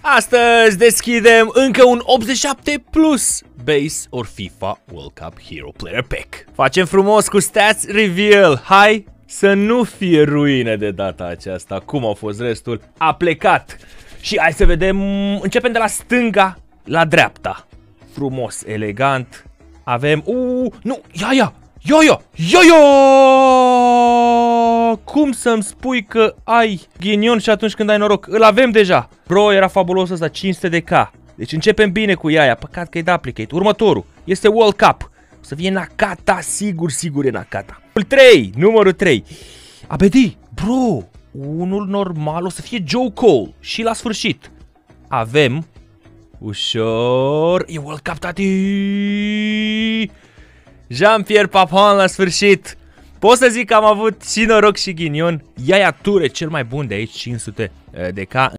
Astăzi deschidem încă un 87 plus Base or FIFA World Cup Hero Player Pack. Facem frumos cu Stats Reveal. Hai să nu fie ruine de data aceasta. Cum a fost restul? A plecat. Și hai să vedem. Începem de la stânga la dreapta. Frumos, elegant. Avem... nu, ia! Cum să-mi spui că ai ghinion și atunci când ai noroc? Îl avem deja. Bro, era fabulos ăsta, 500 de K. Deci începem bine cu ea. Păcat că e duplicate. Următorul este World Cup. O să fie Nakata, sigur e Nakata. Numărul 3. ABD, bro, unul normal o să fie Joe Cole. Și la sfârșit avem ușor, e World Cup, tati, Jean-Pierre Papin la sfârșit. Pot să zic că am avut și noroc și ghinion. Yaya Toure, cel mai bun de aici, 500 de K.